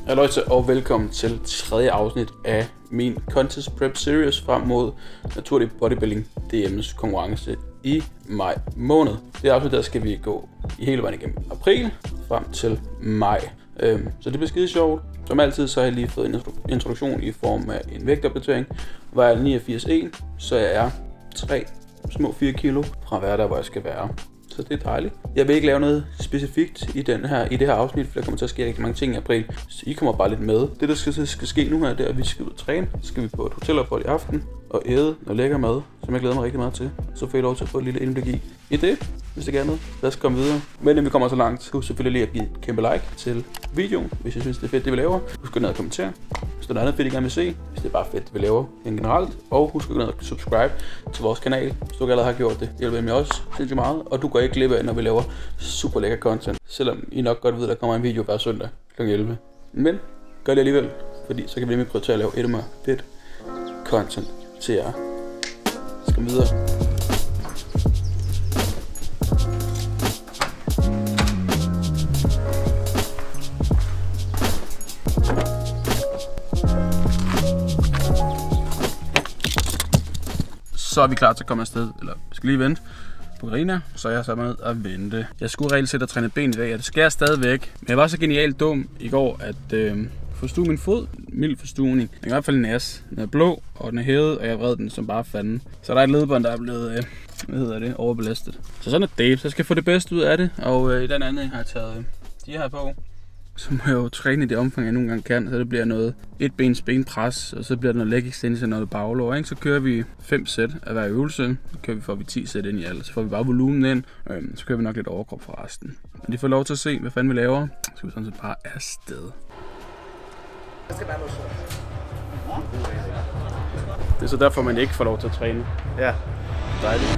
Halløjsa og velkommen til tredje afsnit af min Contest Prep Series frem mod Naturlig Bodybuilding DM's konkurrence i maj måned. Det afsnit der skal vi gå i hele vejen igennem april frem til maj. Så det bliver skide sjovt. Som altid så har jeg lige fået en introduktion i form af en vægtopdatering. Var jeg 89,1, så jeg er 3 små 4 kilo fra hver der hvor jeg skal være. Så det er dejligt. Jeg vil ikke lave noget specifikt i det her afsnit, for der kommer til at ske rigtig mange ting i april. Så I kommer bare lidt med. Det der skal ske nu her, det er, at vi skal ud og træne. Så skal vi på et hotelophold i aften og æde noget lækker mad, som jeg glæder mig rigtig meget til. Så får I lov til at få et lille indblik i det, hvis det gerne noget. Lad os komme videre. Men inden vi kommer så langt, husk selvfølgelig lige at give et kæmpe like til videoen, hvis I synes det er fedt det vi laver. Husk at gå ned og kommentere, hvis der er noget andet fedt I gerne vil se, hvis det er bare fedt det vi laver generelt. Og husk at gå ned og subscribe til vores kanal, hvis du allerede har gjort det. Det hjælper mig også sindssygt meget, og du går ikke glip af, når vi laver super lækker content. Selvom I nok godt ved, at der kommer en video hver søndag kl. 11. Men gør det alligevel, fordi så kan vi nemlig prioritere at lave endnu mere fedt content til jer. Skal videre. Så er vi klar til at komme afsted, eller vi skal lige vente på Karina, så jeg er så med at vente. Jeg skulle reelt set at træne ben i dag, og det skal jeg stadigvæk. Men jeg var så genialt dum i går, at forstue min fod. Mild forstuning. Den er i hvert fald næs. Den er blå, og den er hævet, og jeg vred den som bare fanden. Så der er et ledbånd, der er blevet, overbelastet. Så sådan er det. Så jeg skal få det bedste ud af det, og i den anden har jeg taget de her på. Så må jeg jo træne i det omfang, jeg nogle gange kan. Så det bliver noget et bens benpres, og så bliver det noget leg extension og noget baglår. Ikke? Så kører vi 5 sæt af hver øvelse. Så får vi 10 sæt ind i alt. Så får vi bare volumen ind. Så kører vi nok lidt overkrop for resten. Men de får lov til at se, hvad fanden vi laver. Så skal vi sådan set bare afsted. Det er så derfor, man ikke får lov til at træne. Ja, dejligt.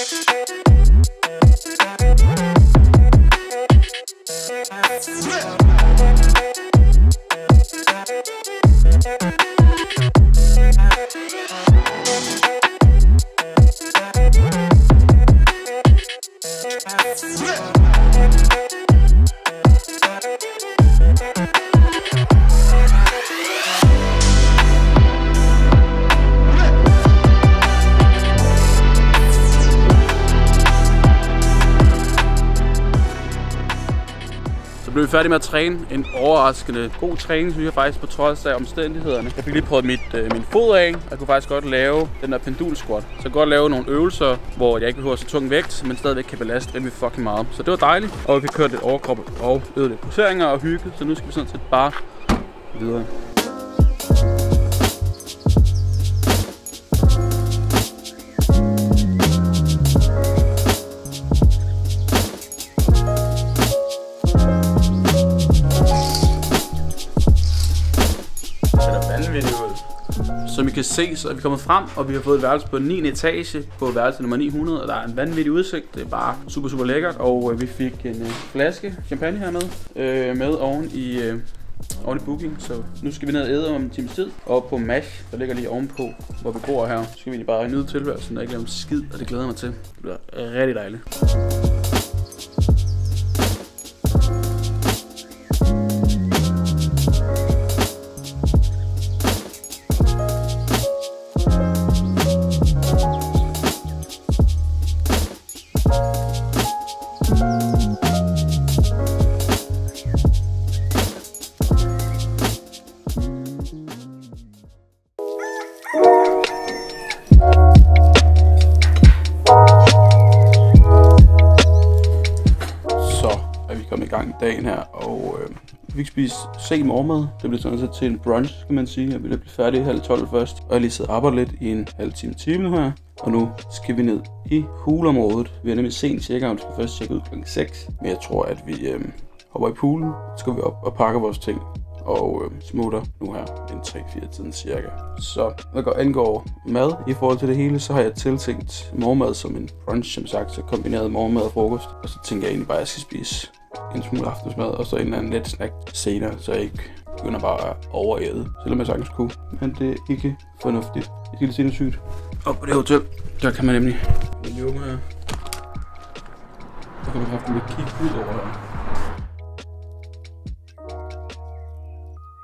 Så blev vi færdige med at træne. En overraskende god træning, synes jeg faktisk, på trods af omstændighederne. Jeg fik lige prøvet min fod af, og jeg kunne faktisk godt lave den der pendul squat. Så jeg kunne godt lave nogle øvelser, hvor jeg ikke behøver så tung vægt, men stadigvæk kan belaste rimelig fucking meget. Så det var dejligt, og vi fik kørt lidt overkrop og øvet lidt poseringer og hygge. Så nu skal vi sådan set bare videre. Som I kan se, så er vi kommet frem, og vi har fået et værelse på 9. etage på værelse nummer 900, og der er en vanvittig udsigt. Det er bare super lækkert, og vi fik en flaske champagne her med oven i booking. Så nu skal vi ned og æde om en times tid, og på Mash, der ligger lige ovenpå, hvor vi bor her. Så skal vi bare nyde tilværelsen og ikke lave en skid, og det glæder jeg mig til. Det bliver rigtig dejligt. Dagen her, og vi fik spise sen morgenmad. Det blev sådan set til en brunch, kan man sige. Jeg blev færdig 11:30 først, og jeg lige siddet og arbejdet lidt i en halv time nu her. Og nu skal vi ned i poolområdet. Vi har nemlig sent checkout, vi skal først tjekke ud kl. 6. Men jeg tror, at vi hopper i poolen, så skal vi op og pakke vores ting og smutter nu her en 3-4 tiden cirka. Så hvad angår mad i forhold til det hele, så har jeg tiltænkt morgenmad som en brunch, som sagt, så kombineret morgenmad og frokost. Og så tænker jeg egentlig bare, at jeg skal spise en smule aftensmad og så en eller anden let snack senere, så jeg ikke begynder bare at overæde, selvom jeg sagtens kunne. Men det er ikke fornuftigt. Det er helt sindssygt. Og på det hotel, der kan man nemlig løbe her. Så kan man have med kigge ud over her.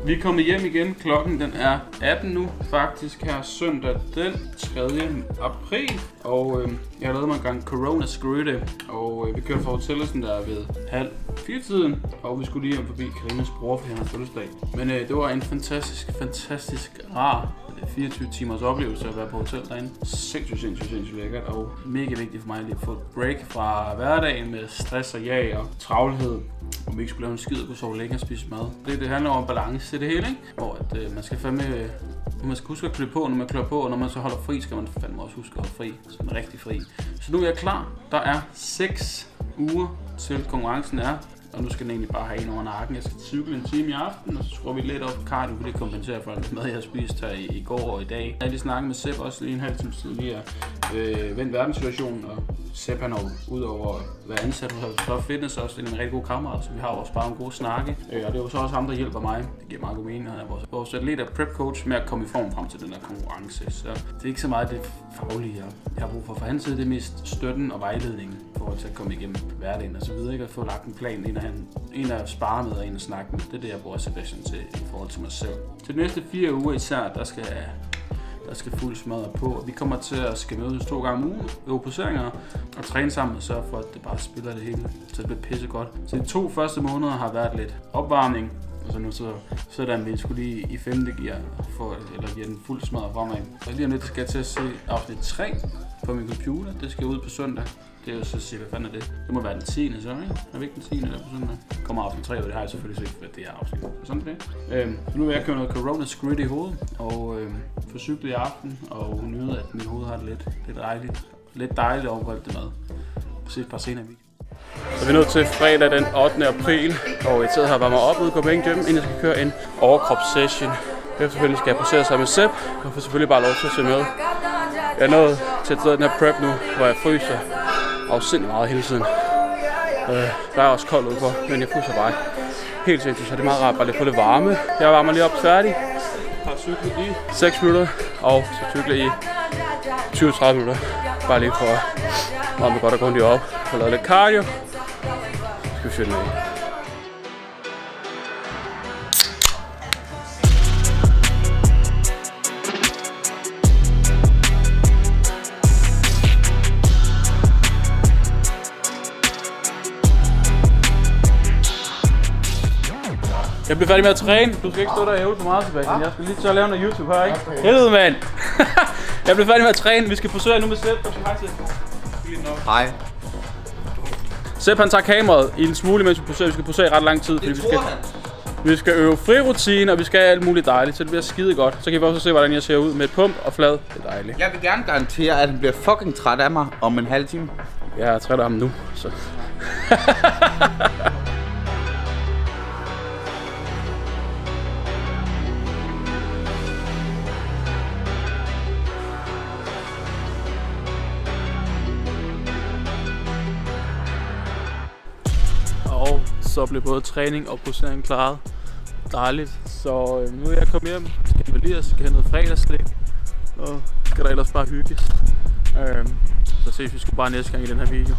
Vi er kommet hjem igen. Klokken den er 18 nu, faktisk her søndag den 3. april. Og jeg har lavet mig en gang Corona Screwed, og vi kørte fra hotellet der ved 3:30-tiden, og vi skulle lige hjem forbi Karinas bror, fordi han har fødselsdag. Men det var en fantastisk rar 24 timers oplevelse at være på hotel derinde. Sindssygt lækkert, og mega vigtigt for mig lige at få et break fra hverdagen med stress og jag og travlhed. Og vi ikke skulle lave en skid og kunne sove længe og spise mad. Det handler om balance i det hele, ikke? Hvor at, man skal man skal huske at klø på, når man klør på, og når man så holder fri, skal man fandme også huske at holde fri. Sådan rigtig fri. Så nu er jeg klar. Der er 6 uger til konkurrencen er. Og nu skal den egentlig bare have en over nakken. Jeg skal cykle en time i aften, og så skruer vi lidt op på cardio, for det kompenserer for alt mad, jeg har spist her i går og i dag. Jeg har lige snakket med Sepp også lige en halv time siden lige at vende verdenssituationen, og Sepp han har udover at være ansat hos Fitness også en rigtig god kammerat, så vi har også bare en god snakke. Og det er jo så også ham, der hjælper mig. Det giver meget god mening, han er vores atlet og prep coach med at komme i form frem til den her konkurrence. Så det er ikke så meget det faglige, jeg har brug for hans side. Det er mest støtten og vejledningen for at komme igennem hverdagen og så videre, ikke? At få lagt en plan, en at spare med og en at snakke med. Det er det, jeg bruger Sebastian til i forhold til mig selv. Til de næste 4 uger især, der skal fuld smadret på, og vi kommer til at skal mødes 2 gange om ugen, øve poseringer og træne sammen og sørge for, at det bare spiller det hele, så det bliver pissegodt. Så de 2 første måneder har været lidt opvarmning, og så nu så der vi skulle lige i 5. gear, eller give den fuld smadret fremad. Og lige om lidt skal jeg til at se afsnit 3 på min computer, det skal ud på søndag. Det er jo så hvad fanden er det? Det må være den 10. så, ikke? Er det ikke den 10. eller på søndag? Kommer afsnit 3, og det har jeg selvfølgelig set, at det er afsnit. Så sådan det. Så nu vil jeg køre noget Corona Screwed i hovedet, og få cyklet i aften, og nyde, at min hoved har det lidt dejligt over alt det mad. Se et par senere video. Så vi er nået til fredag den 8. april, og jeg sidder her og varmer op ude i Copenhagen Gym, inden jeg skal køre en overkropssession. Selvfølgelig skal jeg posere sammen med Sepp, og får selvfølgelig bare lov til at se med. Jeg er nået til at den her prep nu, hvor jeg fryser afsindigt meget hele tiden. Der er også koldt udenfor, men jeg fryser bare helt sindssygt, så det er meget rart bare lige at få lidt varme. Jeg varmer lige op færdig. Jeg har cyklet i 6 minutter, og så cykler i 20-30 minutter. Bare lige for at varme godt og grundigt op. Få lavet lidt cardio. Så skal vi fyre den af. Jeg bliver færdig med at træne. Du skal ikke stå der og ævle for meget, Sebastian. Jeg skal lige til at lave noget YouTube her, ikke? Okay. Helvede, mand! Jeg bliver færdig med at træne. Vi skal posere nu med Sepp. Hej. Sepp han tager kameraet i en smule, mens vi poserer. Vi skal posere i ret lang tid, fordi vi skal øve frirutine, og vi skal alt muligt dejligt, så det bliver skide godt. Så kan vi også se, hvordan jeg ser ud med et pump og flad. Det er dejligt. Jeg vil gerne garantere, at han bliver fucking træt af mig om en halv time. Jeg er træt af ham nu, så... Og så blev både træning og posering klaret. Dejligt. Så nu er jeg kommet hjem, skal invalidere, skal have noget fredagsslik, og skal der ellers bare hygges. Så ses vi sgu bare næste gang i den her video.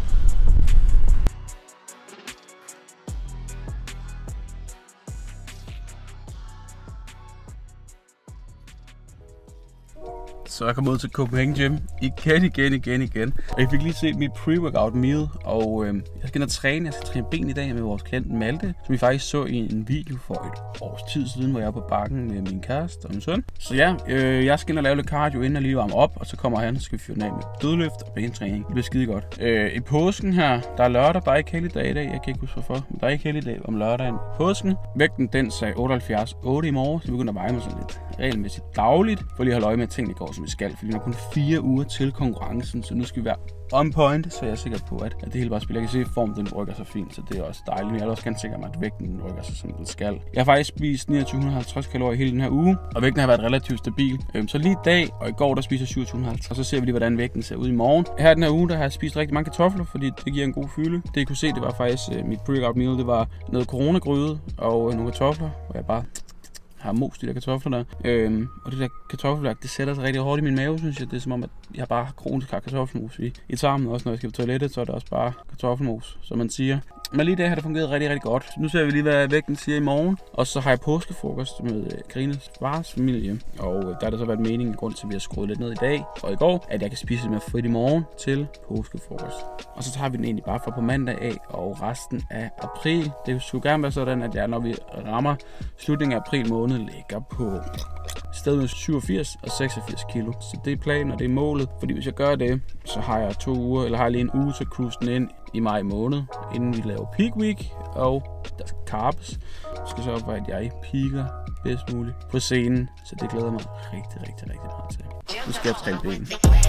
Så jeg kom ud til Copenhagen Gym igen. Og jeg fik lige set mit pre-workout meal, og jeg skal ind og træne. Jeg skal træne ben i dag med vores klient Malte, som vi faktisk så i en video for et års tid siden, hvor jeg var på bakken med min kæreste og min søn. Så ja, jeg skal ind og lave lidt cardio inden og lige varme op, og så kommer han, så skal vi fyre den af med dødløft og bentræning. Det bliver skide godt. I påsken her, der er lørdag, der er ikke helligdag i dag, jeg kan ikke huske hvorfor, men der er ikke helligdag om lørdagen i påsken. Vægten den sagde 78,8 i morgen, så vi begynder at veje mig sådan lidt regelmæssigt dagligt, for lige at holde øje med, at tingene går som vi skal, fordi der er kun 4 uger til konkurrencen, så nu skal vi være on point, så jeg er sikker på, at det hele bare spiller. Jeg kan se, at formen den rykker sig fint, så det er også dejligt. Men jeg er også ganske sikker på, at vægten den rykker sig, som den skal. Jeg har faktisk spist 2950 kalorier hele den her uge, og vægten har været relativt stabil. Så lige i dag og i går, der spiser 2750, og så ser vi lige, hvordan vægten ser ud i morgen. Her den her uge, der har jeg spist rigtig mange kartofler, fordi det giver en god fylde. Det I kunne se, det var faktisk mit pre-workout meal, det var noget coronagryde og nogle kartofler, hvor jeg bare har mos de der kartofler der. Og det der kartoffelværk, det sætter sig rigtig hårdt i min mave, synes jeg. Det er som om, at jeg bare har kronisk kartoffelmos i tarmen. Også når jeg skal på toilettet, så er det også bare kartoffelmos, som man siger. Men lige i dag har det fungeret rigtig godt. Nu ser vi lige, hvad vægten siger i morgen. Og så har jeg påskefrokost med Karines fars familie. Og der har det så været meningen, grund til, at vi har skruet lidt ned i dag og i går, at jeg kan spise lidt mere frit i morgen til påskefrokost. Og så tager vi den egentlig bare fra på mandag af og resten af april. Det skulle gerne være sådan, at jeg, når vi rammer slutningen af april måned, ligger på sted med 87 og 86 kilo. Så det er planen, og det er målet. Fordi hvis jeg gør det, så har jeg 2 uger, eller har jeg lige en uge til at cruise den ind i maj måned, inden vi laver peak week, og der skal carbs. Jeg skal sørge for, at jeg peaker bedst muligt på scenen, så det glæder mig rigtig meget til. Nu skal jeg træne ben.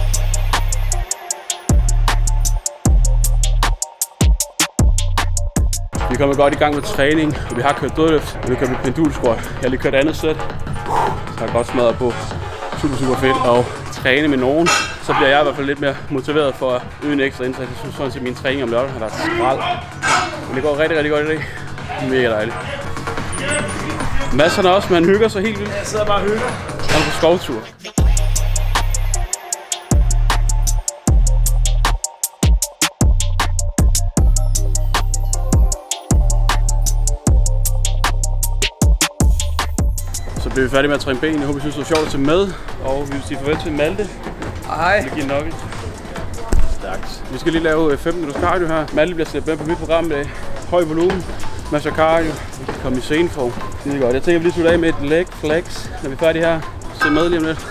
Vi er kommet godt i gang med træning, og vi har kørt dødløft, og vi kører pendulsquat. Jeg har lige kørt andet sæt, så har jeg godt smadret på. Super fedt at træne med nogen. Så bliver jeg i hvert fald lidt mere motiveret for at øge en ekstra indsats. Jeg synes sådan set, min træning om lørdagen har været skrald. Men det går rigtig godt i dag. Mega dejligt. Masserne også, man hygger sig helt vildt. Jeg sidder bare og hygger. Han er på skovtur. Så bliver vi færdige med at træne ben. Jeg håber, I synes, det var sjovt at tage med. Og vi vil sige farvel til Malte. Hej. Vi giver nok. Stærkt. Vi skal lige lave 15 minutter cardio her. Malte bliver slæbt med på mit program i dag. Høj volumen, masser af cardio. Vi kan komme i sceneform. Det er godt. Jeg tænker, vi lige slutter af med et leg flex, når vi er færdige her. Se med lige om lidt.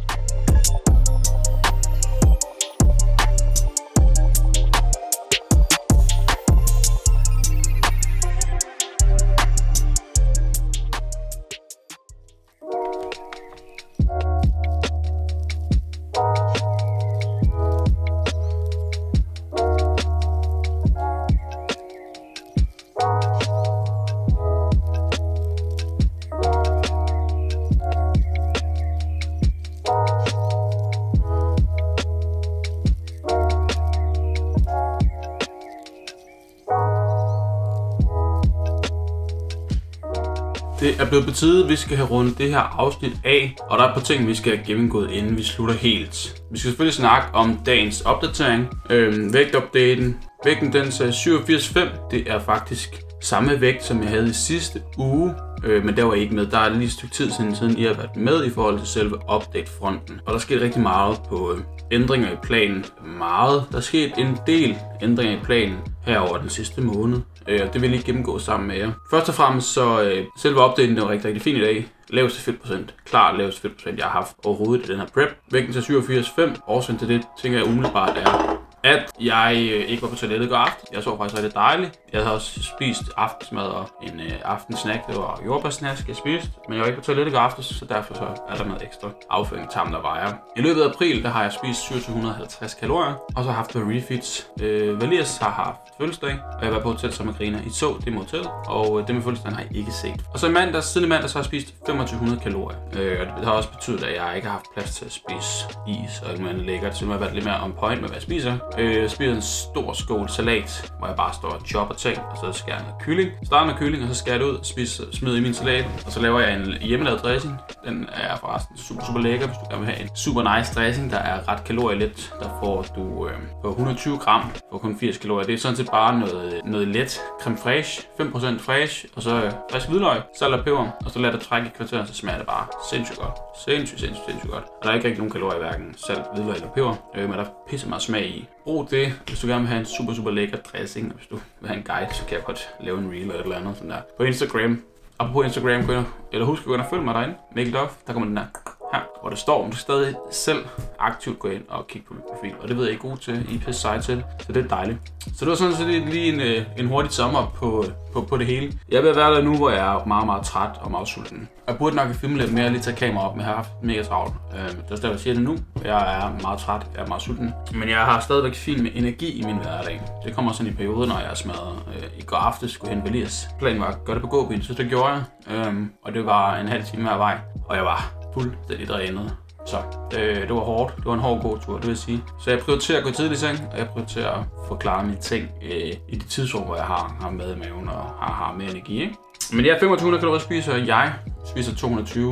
Det er blevet på tide, vi skal have rundet det her afsnit af, og der er et par ting, vi skal have gennemgået, inden vi slutter helt. Vi skal selvfølgelig snakke om dagens opdatering, vægtupdaten. Vægten den sagde 87,5, det er faktisk samme vægt, som jeg havde i sidste uge, men der var ikke med. Der er lige et stykke tid siden I har været med i forhold til selve update-fronten. Og der skete rigtig meget på ændringer i planen. Der er sket en del ændringer i planen herover den sidste måned. Det vil jeg lige gennemgå sammen med jer. Først og fremmest så selve updaten var rigtig fint i dag. Laveste fedtprocent. Klart laveste fedtprocent, jeg har haft overhovedet i den her prep. Vægten til 87,5. Årsagen til det, tænker jeg umiddelbart er, at jeg ikke var på toilettet i går aften. Jeg så faktisk rigtig dejligt. Jeg havde også spist aftensmad og en aftensnack. Det var jordbærsnask, jeg spiste. Men jeg var ikke på toilettet i går aften, så derfor så er der noget ekstra afføring i tarmen, der vejer. I løbet af april, der har jeg spist 2750 kalorier. Og så har jeg haft nogle refeeds. Valias har haft fødselsdag, og jeg var på hotel sammen med Karina. I så det med hotellet, og det med fødselsdagen har jeg ikke set. Og så siden i mandag, så har jeg spist 2500 kalorier. Og det har også betydet, at jeg ikke har haft plads til at spise is og noget lækkert. Så nu har jeg været lidt mere on point med, hvad jeg spiser. Jeg spiser en stor skål salat, hvor jeg bare står og chopper ting, og så skærer jeg noget kylling. Starter med kylling, og så skærer jeg det ud, smider i min salat, og så laver jeg en hjemmelavet dressing. Den er forresten super lækker, hvis du gerne vil have en super nice dressing, der er ret kalorielet. Der får du på 120 gram for kun 80 kalorier. Det er sådan set bare noget let creme fraiche, 5% fraiche, og så frisk hvidløg, salt og peber, og så lader det trække i kvarter, så smager det bare sindssygt godt. Sindssygt godt. Og der er ikke rigtig nogen kalorier, hverken salt, hvidløg eller peber, men der er pisse meget smag i. Brug det, hvis du gerne vil have en super lækker dressing, og hvis du vil have en guide, så kan jeg godt lave en reel eller et eller andet sådan der. På Instagram, apropos Instagram, eller husk at gå ind og følge mig derinde, Make It Off, der kommer den der her, hvor der står, om du stadig selv aktivt gå ind og kigge på min profil, og det ved jeg ikke god til, I er pisse seje til, så det er dejligt. Så det var sådan set lige en hurtig sommer på det hele. Jeg vil være der nu, hvor jeg er meget træt og meget sulten. Jeg burde nok filme lidt mere, lige tage kamera op, men jeg har haft mega travlt. Det er jeg siger det nu. Jeg er meget træt, jeg er meget sulten. Men jeg har stadigvæk fint med energi i min hverdag. Det kommer sådan i perioder, når jeg er smadret. I går aftes skulle jeg hen Valias. Planen var at gøre det på gåben, så det gjorde jeg. Og det var en halv time hver vej, og jeg var fuldstændig drænet. Så det var hårdt. Det var en hård gåtur, det vil sige. Så jeg prioriterer at gå tidligt i seng, og jeg prioriterer at forklare mine ting i de tidsrum, hvor jeg har mad i maven og har mere energi. Ikke? Men 2500 kalorier spiser jeg. Spiser 220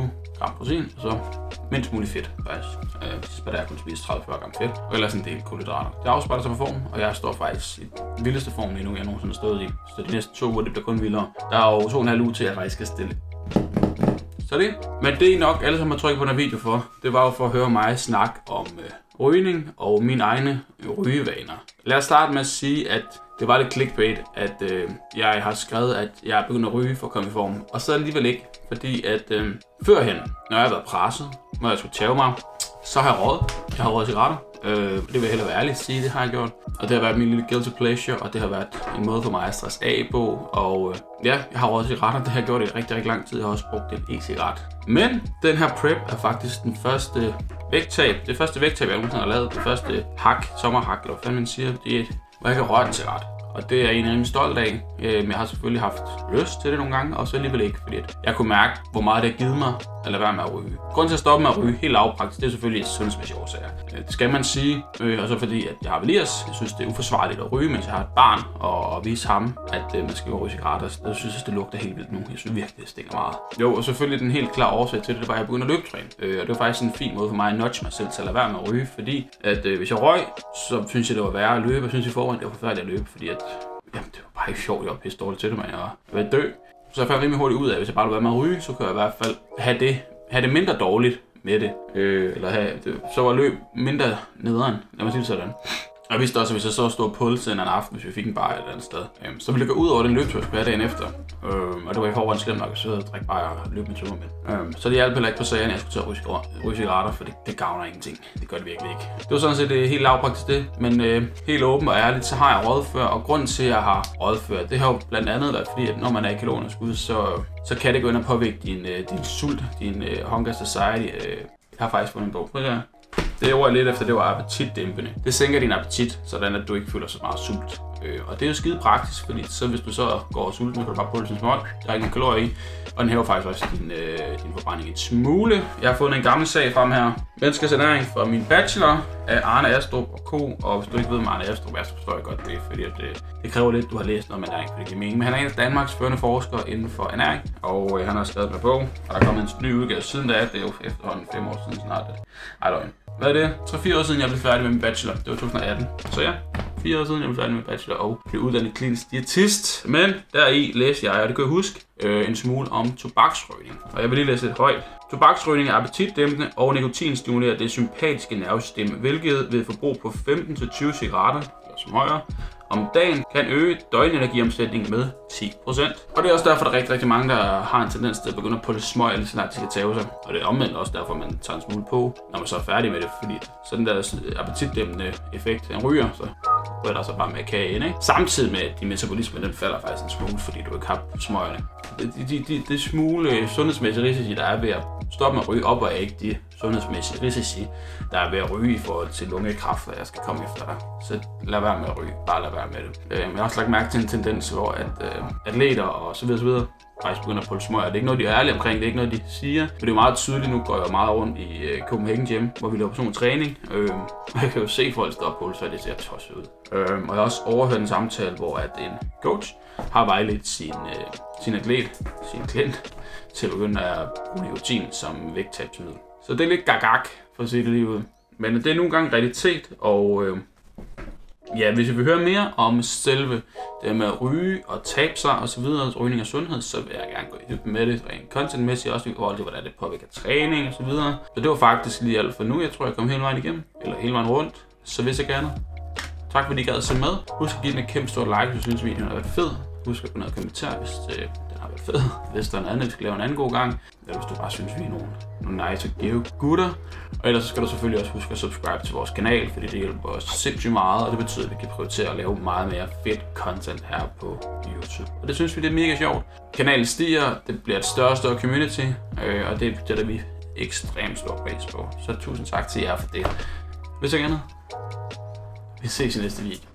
gram protein, og så mindst muligt fedt, faktisk. De sidste par dage kun spise 30-40 gram fedt, og ellers en del kulhydrater. Det afspejler sig på formen, og jeg står faktisk i den vildeste form lige nu, jeg nogensinde har stået i. Så de næste 2 uger, det bliver kun vildere. Der er jo 2,5 uger til, at jeg faktisk skal stille. Så det. Men det er nok alle, som har trykket på den her video for, det var jo for at høre mig snakke om rygning og mine egne rygevaner. Lad os starte med at sige, at det var lidt clickbait, at jeg har skrevet, at jeg er begyndt at ryge for at komme i form. Og så alligevel ikke, fordi at førhen, når jeg har været presset, når jeg skulle tæve mig, så har jeg røget. Jeg har røget cigaretter. Det vil jeg hellere være ærlig at sige, det har jeg gjort. Og det har været min lille guilty pleasure, og det har været en måde for mig at stresse af på. Og ja, jeg har røget cigaretter, det har jeg gjort i rigtig, rigtig lang tid. Jeg har også brugt en e-cigaret. Men den her prep er faktisk den første vægttab. Det første vægttab, jeg nogensinde har lavet. Det første sommerhak, eller hvad man siger, det hvor jeg kan røre en cigaret. Og det er jeg egentlig stolt af, men jeg har selvfølgelig haft lyst til det nogle gange, og så alligevel ikke, fordi jeg kunne mærke, hvor meget det har givet mig at lade være med at ryge. Grunden til at stoppe med at ryge helt lavpraktisk, det er selvfølgelig et sundhedsmæssige årsager. Det skal man sige, og så fordi at jeg har veliers. Jeg synes, det er uforsvarligt at ryge, mens jeg har et barn, og vise ham, at man skal ryge cigaretter. Jeg synes, det lugter helt vildt nu. Jeg synes virkelig, det stinker meget. Jo, og selvfølgelig den helt klare årsag til det var, at jeg begyndte at løbetræne. Og det var faktisk en fin måde for mig at nudge mig selv til at lade være med at ryge, fordi at hvis jeg røg, så synes jeg, det var værre at løbe. Jeg synes i forvejen, det var forfærdeligt at løbe, fordi at jamen, det var bare ikke sjovt, jeg var pisse dårligt til det, men jeg var dø. Så jeg fandt rimelig hurtigt ud af, at hvis jeg bare ville være med at ryge, så kunne jeg i hvert fald have det mindre dårligt med det. Så var løb mindre nederen, lad mig sige det sådan. Jeg vidste også, at hvis jeg så stod på pulse en aften, hvis vi fik en bajer et andet sted, så ville det gå ud over den løbetur, jeg skulle have dagen efter. Og det var i forvejen slemt nok at sidde og drikke bajer og løbe med tømmermænd. Så det hjalp heller ikke på sagen, at jeg skulle til at ryge cigaretter, for det gavner ingenting. Det gør det virkelig ikke. Det var sådan set helt lavpraktisk det, men helt åben og ærligt, så har jeg røget før. Og grunden til, at jeg har røget før, det har jo blandt andet været fordi, at når man er i kalorieunderskud, så kan det gå ind og påvirke din sult, din Hunger Society. Jeg har faktisk fundet en bog på det her. Det ord lidt efter, det var appetitdæmpende. Det sænker din appetit, sådan at du ikke føler så meget sult. Og det er jo skide praktisk, fordi så hvis du så går sulten, så kan du bare putte sin smøg. Der er ikke nogen kalorier i, og den hæver faktisk også din forbrænding en smule. Jeg har fundet en gammel sag frem her. Menneskers ernæring fra min bachelor af Arne Astrup og Co. Og hvis du ikke ved, hvad Arne Astrup er, så forstår jeg godt det, fordi det kræver lidt, at du har læst noget om ernæring, for det giver mening. Men han er en af Danmarks førende forskere inden for ernæring, og han har skrevet en bog, og der er kommet en ny udgave siden da. Det er jo efterhånden 5 år siden snart. Hvad er det? 3-4 år siden, jeg blev færdig med min bachelor. Det var 2018. Så ja, 4 år siden, jeg blev færdig med bachelor og blev uddannet klinisk diætist. Men deri læste jeg, og det kan jeg huske, en smule om tobaksrygning. Og jeg vil lige læse lidt højt. Tobaksrygning er appetitdæmpende og nikotinstimulerer det sympatiske nervesystem, hvilket ved forbrug på 15-20 cigaretter, eller som højere, om dagen kan øge døgnenergiomsætningen med 10%. Og det er også derfor, der er rigtig mange, der har en tendens til at begynde at putte smøg, lige snart de skal tage sig. Og det er omvendt også derfor, man tager en smule på, når man så er færdig med det. Fordi så den der appetitdæmpende effekt, den ryger, så ryger der så bare med kage ind, ikke? Samtidig med, at din metabolisme, den falder faktisk en smule, fordi du ikke har smøgerne. Det smule sundhedsmæssige risici, der er ved at stoppe med at ryge, op og ikke de sundhedsmæssige risici, der er ved at ryge i forhold til lungekræft, og jeg skal komme efter dig. Så lad være med at ryge. Bare lad være med det. Jeg har også lagt mærke til en tendens, hvor at atleter og så videre faktisk begynder at pulle smøger. Det er ikke noget, de er ærlige omkring, det er ikke noget, de siger. Men det er jo meget tydeligt, nu går jeg meget rundt i Copenhagen Gym, hvor vi laver personlig træning. Og jeg kan jo se folk stå på, så det ser tosset ud. Og jeg har også overhørt en samtale, hvor at en coach har vejledt sin atlet, sin klient, til at begynde at bruge nikotin som vægttabsmiddel. Så det er lidt gagak, for at sige det lige ud. Men det er nogle gange realitet, og ja, hvis I vil høre mere om selve det med at ryge og tabe sig og så videre, rygning og sundhed, så vil jeg gerne gå i dybden med det, rent contentmæssigt, også i forhold til, hvordan det påvirker træning og så videre. Så det var faktisk lige alt for nu. Jeg tror, jeg kom hele vejen igennem, eller hele vejen rundt, så hvis jeg gerne. Tak fordi I gad at se med. Husk at give den et kæmpe stort like, hvis du synes, videoen har været fed. Husk at gå ned og kommentere, hvis den har været fed. Hvis der er noget andet, vi skal lave en anden god gang. Eller hvis du bare synes, vi er nogle nice og gave gutter. Og ellers så skal du selvfølgelig også huske at subscribe til vores kanal, fordi det hjælper os sindssygt meget. Og det betyder, at vi kan prioritere at lave meget mere fedt content her på YouTube. Og det synes vi, det er mega sjovt. Kanalen stiger, det bliver et større og større community. Og det er vi ekstremt stor pris på. Så tusind tak til jer for det. Hvis ikke andet, vi ses i næste video.